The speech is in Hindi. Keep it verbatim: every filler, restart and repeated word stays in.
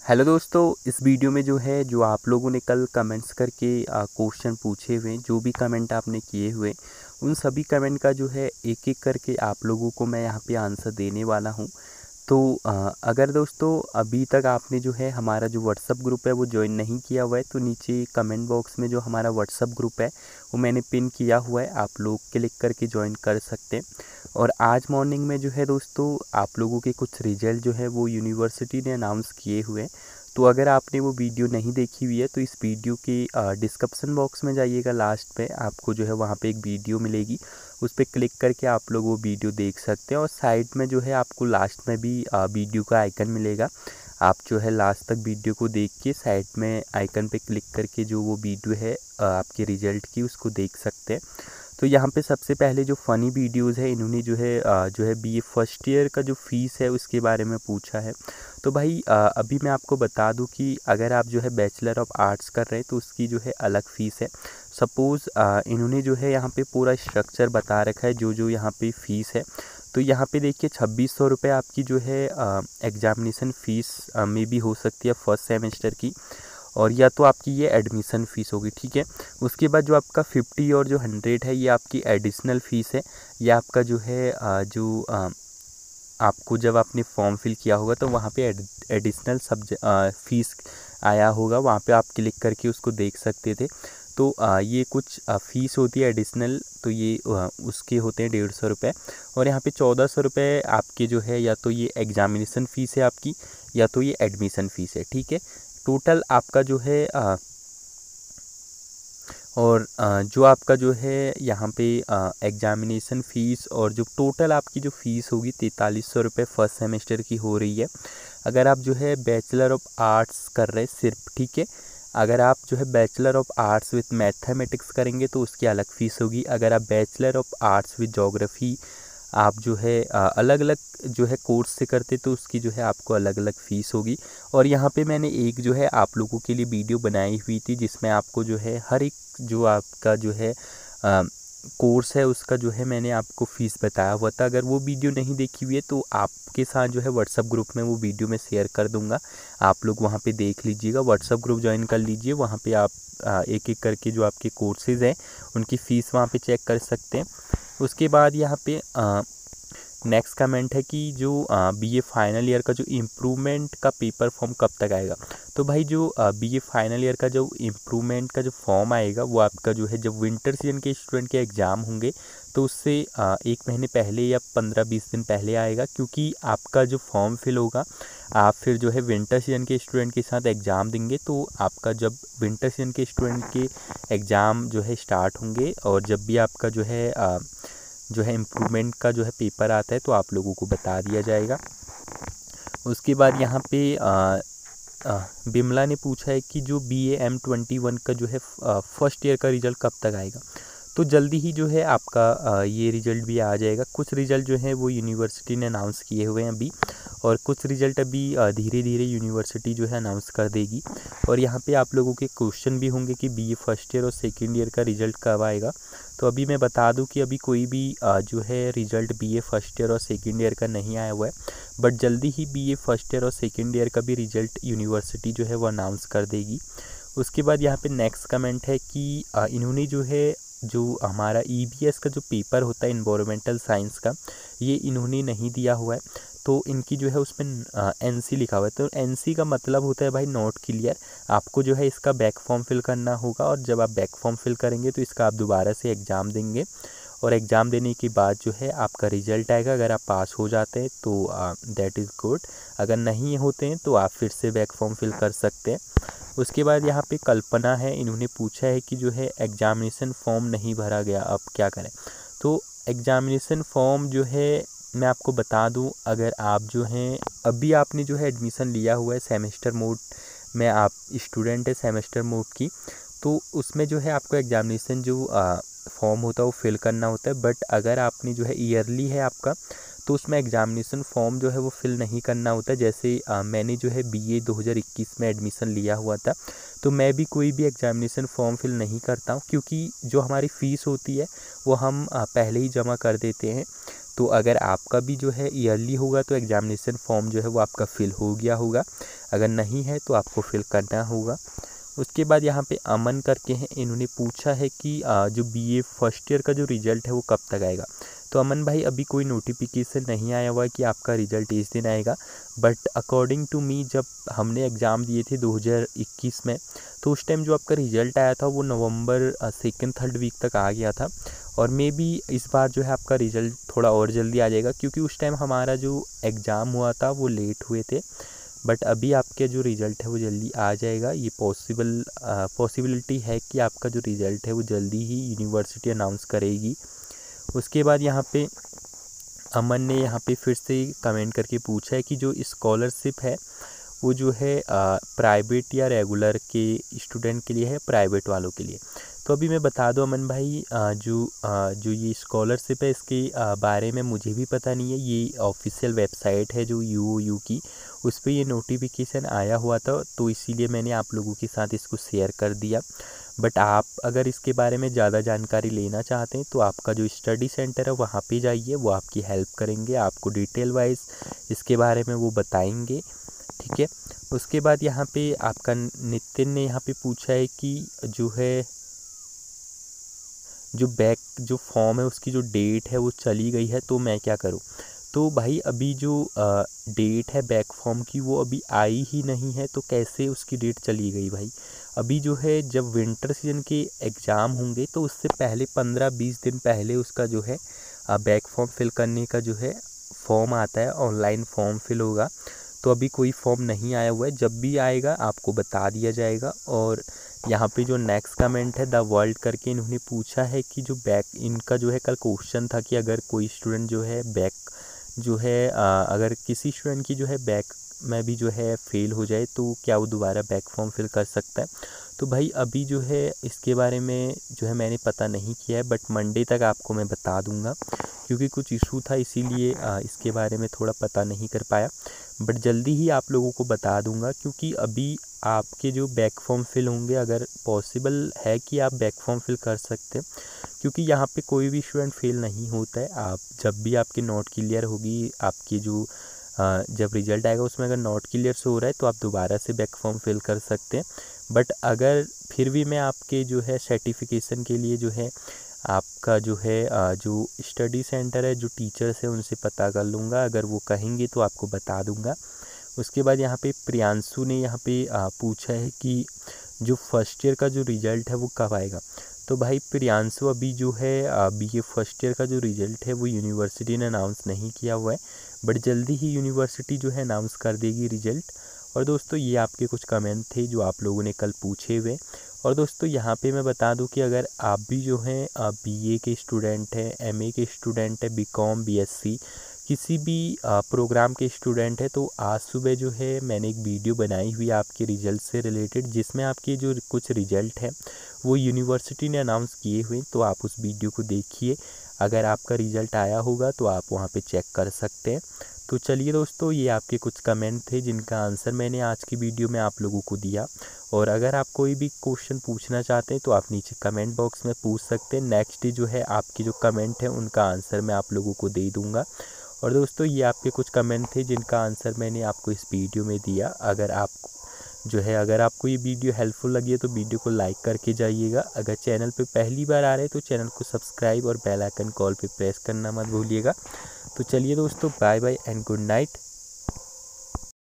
हेलो दोस्तों, इस वीडियो में जो है जो आप लोगों ने कल कमेंट्स करके क्वेश्चन पूछे हुए, जो भी कमेंट आपने किए हुए उन सभी कमेंट का जो है एक एक करके आप लोगों को मैं यहाँ पे आंसर देने वाला हूँ। तो अ, अगर दोस्तों अभी तक आपने जो है हमारा जो व्हाट्सअप ग्रुप है वो ज्वाइन नहीं किया हुआ है तो नीचे कमेंट बॉक्स में जो हमारा व्हाट्सअप ग्रुप है वो मैंने पिन किया हुआ है, आप लोग क्लिक करके ज्वाइन कर सकते हैं। और आज मॉर्निंग में जो है दोस्तों आप लोगों के कुछ रिजल्ट जो है वो यूनिवर्सिटी ने अनाउंस किए हुए हैं। तो अगर आपने वो वीडियो नहीं देखी हुई है तो इस वीडियो के डिस्क्रिप्शन बॉक्स में जाइएगा, लास्ट पे आपको जो है वहाँ पे एक वीडियो मिलेगी, उस पर क्लिक करके आप लोग वो वीडियो देख सकते हैं। और साइड में जो है आपको लास्ट में भी वीडियो का आइकन मिलेगा, आप जो है लास्ट तक वीडियो को देख के साइड में आइकन पे क्लिक करके जो वो वीडियो है आपके रिजल्ट की उसको देख सकते हैं। तो यहाँ पे सबसे पहले जो फ़नी वीडियोज़ है इन्होंने जो है जो है बीए फर्स्ट ईयर का जो फ़ीस है उसके बारे में पूछा है। तो भाई अभी मैं आपको बता दूं कि अगर आप जो है बैचलर ऑफ आर्ट्स कर रहे हैं तो उसकी जो है अलग फ़ीस है। सपोज़ इन्होंने जो है यहाँ पे पूरा स्ट्रक्चर बता रखा है जो जो यहाँ पे फ़ीस है। तो यहाँ पे देखिए छब्बीस सौ रुपये आपकी जो है एग्ज़ामिनेशन फ़ीस में भी हो सकती है फर्स्ट सेमेस्टर की, और या तो आपकी ये एडमिशन फ़ीस होगी, ठीक है। उसके बाद जो आपका फिफ्टी और जो हंड्रेड है ये आपकी एडिशनल फ़ीस है। ये आपका जो है जो आपको जब आपने फॉर्म फिल किया होगा तो वहाँ पे एडिशनल सब्जेक्ट फ़ीस आया होगा, वहाँ पे आप क्लिक करके उसको देख सकते थे। तो आ, ये कुछ फ़ीस होती है एडिशनल, तो ये आ, उसके होते हैं डेढ़ सौ रुपये। और यहाँ पे चौदह सौ रुपये आपके जो है या तो ये एग्ज़ामिनेशन फ़ीस है आपकी या तो ये एडमिशन फ़ीस है, ठीक है। टोटल आपका जो है आ, और जो आपका जो है यहाँ पे एग्ज़ामिनेशन फ़ीस और जो टोटल आपकी जो फ़ीस होगी तैंतालीस सौ रुपये फर्स्ट सेमेस्टर की हो रही है। अगर आप जो है बैचलर ऑफ आर्ट्स कर रहे हैं सिर्फ, ठीक है, अगर आप जो है bachelor of arts with mathematics करेंगे तो उसकी अलग फ़ीस होगी। अगर आप bachelor of arts with geography आप जो है अलग अलग जो है कोर्स से करते तो उसकी जो है आपको अलग अलग फ़ीस होगी। और यहाँ पे मैंने एक जो है आप लोगों के लिए वीडियो बनाई हुई थी जिसमें आपको जो है हर एक जो आपका जो है आ, कोर्स है उसका जो है मैंने आपको फ़ीस बताया हुआ था। अगर वो वीडियो नहीं देखी हुई है तो आपके साथ जो है व्हाट्सअप ग्रुप में वो वीडियो मैं शेयर कर दूंगा, आप लोग वहाँ पे देख लीजिएगा। व्हाट्सअप ग्रुप ज्वाइन कर लीजिए, वहाँ पे आप आ, एक एक करके जो आपके कोर्सेज़ हैं उनकी फ़ीस वहाँ पे चेक कर सकते हैं। उसके बाद यहाँ पे नेक्स्ट कमेंट है कि जो बीए फाइनल ईयर का जो इम्प्रूवमेंट का पेपर फॉर्म कब तक आएगा। तो भाई जो बीए फाइनल ईयर का जो इम्प्रूवमेंट का जो फॉर्म आएगा वो आपका जो है जब विंटर सीजन के स्टूडेंट के एग्ज़ाम होंगे तो उससे आ, एक महीने पहले या पंद्रह बीस दिन पहले आएगा, क्योंकि आपका जो फॉर्म फिल होगा आप फिर जो है विंटर सीजन के स्टूडेंट के साथ एग्ज़ाम देंगे। तो आपका जब विंटर सीजन के स्टूडेंट के एग्ज़ाम जो है स्टार्ट होंगे और जब भी आपका जो है आ, जो है इम्प्रूवमेंट का जो है पेपर आता है तो आप लोगों को बता दिया जाएगा। उसके बाद यहाँ पे आ, आ, बिमला ने पूछा है कि जो B A M twenty one का जो है फर्स्ट ईयर का रिज़ल्ट कब तक आएगा। तो जल्दी ही जो है आपका आ, ये रिज़ल्ट भी आ जाएगा। कुछ रिज़ल्ट जो है वो यूनिवर्सिटी ने अनाउंस किए हुए हैं अभी, और कुछ रिज़ल्ट अभी धीरे धीरे यूनिवर्सिटी जो है अनाउंस कर देगी। और यहाँ पे आप लोगों के क्वेश्चन भी होंगे कि बीए फर्स्ट ईयर और सेकेंड ईयर का रिज़ल्ट कब आएगा। तो अभी मैं बता दूं कि अभी कोई भी जो है रिज़ल्ट बीए फर्स्ट ईयर और सेकेंड ईयर का नहीं आया हुआ है, बट जल्दी ही बीए फर्स्ट ईयर और सेकेंड ईयर का भी रिज़ल्ट यूनिवर्सिटी जो है वो अनाउंस कर देगी। उसके बाद यहाँ पे नेक्स्ट कमेंट है कि इन्होंने जो है जो हमारा ई बी एस का जो पेपर होता है इन्वायरमेंटल साइंस का, ये इन्होंने नहीं दिया हुआ है। तो इनकी जो है उसमें एन सी लिखा हुआ है। तो एन सी का मतलब होता है भाई नॉट क्लियर। आपको जो है इसका बैक फॉर्म फिल करना होगा, और जब आप बैक फॉर्म फिल करेंगे तो इसका आप दोबारा से एग्ज़ाम देंगे, और एग्ज़ाम देने के बाद जो है आपका रिज़ल्ट आएगा। अगर आप पास हो जाते हैं तो दैट इज़ गुड, अगर नहीं होते हैं तो आप फिर से बैक फॉर्म फिल कर सकते हैं। उसके बाद यहाँ पे कल्पना है, इन्होंने पूछा है कि जो है एग्ज़ामिनेशन फॉर्म नहीं भरा गया, अब क्या करें। तो एग्ज़ामिनेशन फॉर्म जो है मैं आपको बता दूं, अगर आप जो हैं अभी आपने जो है एडमिशन लिया हुआ है सेमेस्टर मोड में, आप स्टूडेंट है सेमेस्टर मोड की, तो उसमें जो है आपको एग्ज़ामिनेशन जो फॉर्म होता है वो फिल करना होता है। बट अगर आपने जो है ईयरली है आपका तो उसमें एग्ज़ामिनेशन फॉर्म जो है वो फिल नहीं करना होता। जैसे आ, मैंने जो है बीए दो हज़ार इक्कीस में एडमिशन लिया हुआ था, तो मैं भी कोई भी एग्ज़ामिनेशन फॉर्म फिल नहीं करता हूँ, क्योंकि जो हमारी फ़ीस होती है वो हम आ, पहले ही जमा कर देते हैं। तो अगर आपका भी जो है ईयरली होगा तो एग्ज़ामिनेशन फॉर्म जो है वो आपका फिल हो गया होगा। अगर नहीं है तो आपको फिल करना होगा। उसके बाद यहाँ पे अमन करके हैं, इन्होंने पूछा है कि जो बीए फर्स्ट ईयर का जो रिज़ल्ट है वो कब तक आएगा। तो अमन भाई अभी कोई नोटिफिकेशन नहीं आया हुआ है कि आपका रिज़ल्ट इस दिन आएगा, बट अकॉर्डिंग टू मी जब हमने एग्ज़ाम दिए थे दो हज़ार इक्कीस में, तो उस टाइम जो आपका रिज़ल्ट आया था वो नवंबर सेकेंड थर्ड वीक तक आ गया था। और मे बी इस बार जो है आपका रिज़ल्ट थोड़ा और जल्दी आ जाएगा, क्योंकि उस टाइम हमारा जो एग्ज़ाम हुआ था वो लेट हुए थे। बट अभी आपके जो रिज़ल्ट है वो जल्दी आ जाएगा। ये पॉसिबल पॉसिबिलिटी है कि आपका जो रिज़ल्ट है वो जल्दी ही यूनिवर्सिटी अनाउंस करेगी। उसके बाद यहाँ पे अमन ने यहाँ पे फिर से कमेंट करके पूछा है कि जो स्कॉलरशिप है वो जो है प्राइवेट या रेगुलर के स्टूडेंट के लिए है, प्राइवेट वालों के लिए। तो अभी मैं बता दूं अमन भाई, आ, जो आ, जो ये स्कॉलरशिप है इसके आ, बारे में मुझे भी पता नहीं है। ये ऑफिशियल वेबसाइट है जो यू ओ यू की, उस पर ये नोटिफिकेशन आया हुआ था, तो इसीलिए मैंने आप लोगों के साथ इसको शेयर कर दिया। बट आप अगर इसके बारे में ज़्यादा जानकारी लेना चाहते हैं तो आपका जो स्टडी सेंटर है वहाँ पे जाइए, वो आपकी हेल्प करेंगे, आपको डिटेल वाइज इसके बारे में वो बताएंगे, ठीक है। उसके बाद यहाँ पे आपका नितिन ने यहाँ पे पूछा है कि जो है जो बैक जो फॉर्म है उसकी जो डेट है वो चली गई है, तो मैं क्या करूँ। तो भाई अभी जो डेट है बैक फॉर्म की वो अभी आई ही नहीं है, तो कैसे उसकी डेट चली गई भाई। अभी जो है जब विंटर सीजन के एग्ज़ाम होंगे तो उससे पहले पंद्रह बीस दिन पहले उसका जो है बैक फॉर्म फिल करने का जो है फॉर्म आता है, ऑनलाइन फॉर्म फिल होगा। तो अभी कोई फॉर्म नहीं आया हुआ है, जब भी आएगा आपको बता दिया जाएगा। और यहाँ पे जो नेक्स्ट कमेंट है द वर्ल्ड करके, इन्होंने पूछा है कि जो बैक इनका जो है कल क्वेश्चन था कि अगर कोई स्टूडेंट जो है बैक जो है आ, अगर किसी स्टूडेंट की जो है बैक में भी जो है फेल हो जाए तो क्या वो दोबारा बैक फॉर्म फिल कर सकता है। तो भाई अभी जो है इसके बारे में जो है मैंने पता नहीं किया है, बट मंडे तक आपको मैं बता दूंगा, क्योंकि कुछ इशू था इसीलिए इसके बारे में थोड़ा पता नहीं कर पाया। बट जल्दी ही आप लोगों को बता दूंगा, क्योंकि अभी आपके जो बैक फॉर्म फिल होंगे, अगर पॉसिबल है कि आप बैक फॉर्म फिल कर सकते हैं, क्योंकि यहाँ पे कोई भी स्टूडेंट फेल नहीं होता है। आप जब भी आपकी नोट क्लियर होगी, आपकी जो जब रिज़ल्ट आएगा उसमें अगर नोट क्लियर शो हो रहा है तो आप दोबारा से बैक फॉर्म फिल कर सकते हैं। बट अगर फिर भी मैं आपके जो है सर्टिफिकेशन के लिए जो है आपका जो है जो स्टडी सेंटर है, जो टीचर्स है, उनसे पता कर लूँगा, अगर वो कहेंगे तो आपको बता दूँगा। उसके बाद यहाँ पे प्रियांशु ने यहाँ पे पूछा है कि जो फर्स्ट ईयर का जो रिज़ल्ट है वो कब आएगा। तो भाई प्रियांशु अभी जो है बीए फर्स्ट ईयर का जो रिज़ल्ट है वो यूनिवर्सिटी ने अनाउंस नहीं किया हुआ है, बट जल्दी ही यूनिवर्सिटी जो है अनाउंस कर देगी रिज़ल्ट। और दोस्तों ये आपके कुछ कमेंट थे जो आप लोगों ने कल पूछे हुए। और दोस्तों यहाँ पे मैं बता दूं कि अगर आप भी जो हैं बीए के स्टूडेंट हैं, एमए के स्टूडेंट हैं, बीकॉम, बीएससी किसी भी प्रोग्राम के स्टूडेंट है, तो आज सुबह जो है मैंने एक वीडियो बनाई हुई आपके रिज़ल्ट से रिलेटेड, जिसमें आपके जो कुछ रिज़ल्ट हैं वो यूनिवर्सिटी ने अनाउंस किए हुए, तो आप उस वीडियो को देखिए। अगर आपका रिज़ल्ट आया होगा तो आप वहाँ पे चेक कर सकते हैं। तो चलिए दोस्तों, ये आपके कुछ कमेंट थे जिनका आंसर मैंने आज की वीडियो में आप लोगों को दिया। और अगर आप कोई भी क्वेश्चन पूछना चाहते हैं तो आप नीचे कमेंट बॉक्स में पूछ सकते हैं। नेक्स्ट जो है आपकी जो कमेंट है उनका आंसर मैं आप लोगों को दे दूँगा। और दोस्तों ये आपके कुछ कमेंट थे जिनका आंसर मैंने आपको इस वीडियो में दिया। अगर आप जो है अगर आपको ये वीडियो हेल्पफुल लगी है तो वीडियो को लाइक करके जाइएगा। अगर चैनल पे पहली बार आ रहे हैं तो चैनल को सब्सक्राइब और बेल आइकन कॉल पे प्रेस करना मत भूलिएगा। तो चलिए दोस्तों, bye bye and good night.